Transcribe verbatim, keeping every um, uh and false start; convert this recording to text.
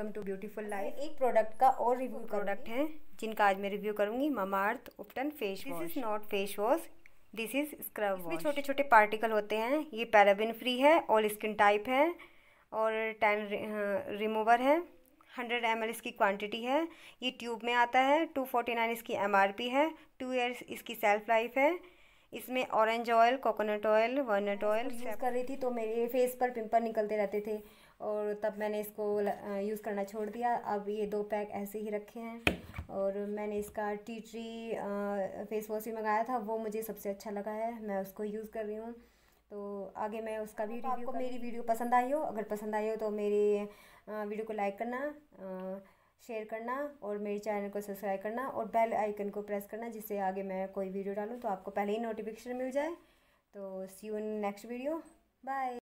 Welcome to beautiful life. एक product का और रिव्यू प्रोडक्ट है जिनका आज मैं रिव्यू करूंगी, Mamaearth ubtan face wash. This is not face wash, this is scrub wash. इसमें छोटे छोटे पार्टिकल होते हैं। ये पैराबिन फ्री है, ऑल स्किन टाइप है और टैन रिमूवर है। हंड्रेड एम एल इसकी क्वांटिटी है। ये ट्यूब में आता है। टू फोर्टी नाइन इसकी एम आर पी है। टू ईयर्स इसकी सेल्फ लाइफ है। इसमें orange oil, coconut oil, walnut oil use कर रही थी तो मेरे फेस पर पिंपल निकलते रहते थे और तब मैंने इसको यूज़ करना छोड़ दिया। अब ये दो पैक ऐसे ही रखे हैं और मैंने इसका टी ट्री फेस वॉश भी मंगाया था, वो मुझे सबसे अच्छा लगा है, मैं उसको यूज़ कर रही हूँ। तो आगे मैं उसका भी रिव्यू। आपको मेरी वीडियो पसंद आई हो, अगर पसंद आई हो तो मेरी वीडियो को लाइक करना, शेयर करना और मेरे चैनल को सब्सक्राइब करना और बेल आइकन को प्रेस करना, जिससे आगे मैं कोई वीडियो डालूँ तो आपको पहले ही नोटिफिकेशन मिल जाए। तो see you in next video, bye.